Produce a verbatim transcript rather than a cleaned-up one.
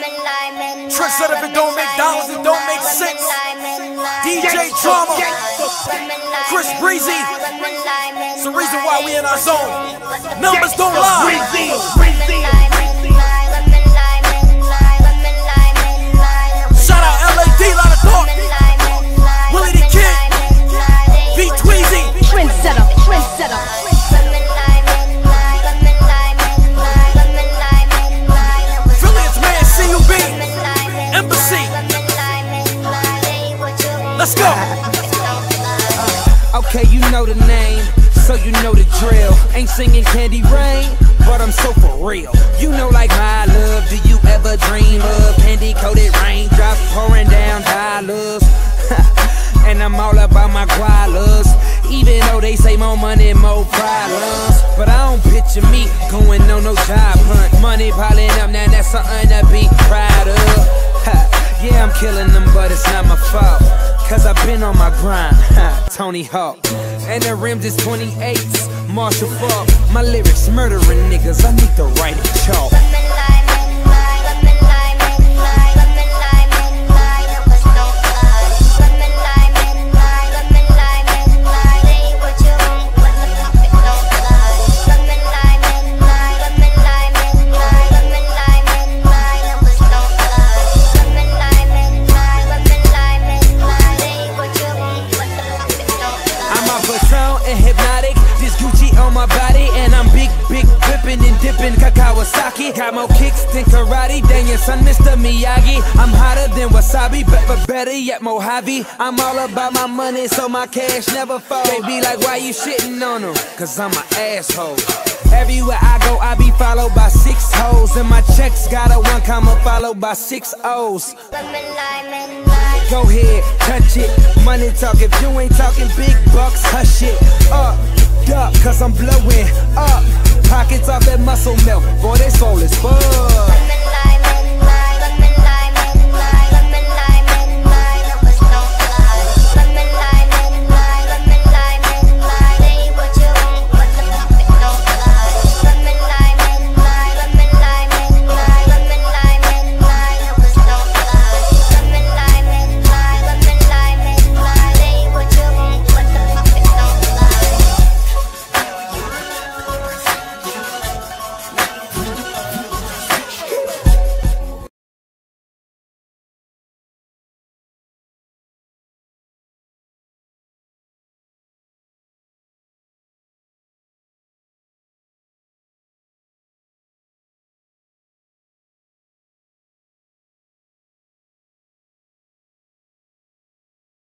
Trent said if it don't make dollars, it don't make sense. D J Drama, Chris Breezy. It's the reason why we in our zone. Numbers don't lie. Shout out L A D, lot of talk. Willie the Kid, B Tweezy. Trent setup, Trent setup. Let's go. Okay, you know the name, so you know the drill. Ain't singing Candy Rain, but I'm so for real. You know like my love, do you ever dream of candy coated raindrops pouring down dollars? And I'm all about my gualas, even though they say more money, more problems. But I don't picture me going on no job hunt. Money piling up, now that's something to be proud of. Yeah, I'm killing them, but it's not my fault, cause I've been on my grind, Tony Hawk. And the rims is twenty-eights, Marshall Falk. My lyrics murdering niggas, I need to write it chalk. And hypnotic, this Gucci on my body, and I'm big, big whipping and dipping Kawasaki. Got more kicks than karate, dang your son, Mister Miyagi. I'm hotter than wasabi, but, but better yet Mojave. I'm all about my money, so my cash never falls. They be like, why you shitting on them? Cause I'm an asshole. Everywhere I go, I be followed by six hoes, and my checks got a one comma followed by six O's. Go ahead, touch it. Money talk, if you ain't talking big bucks, hush it. Up, duck, cause I'm blowing up. Pockets off that muscle milk, boy, they swole as fuck.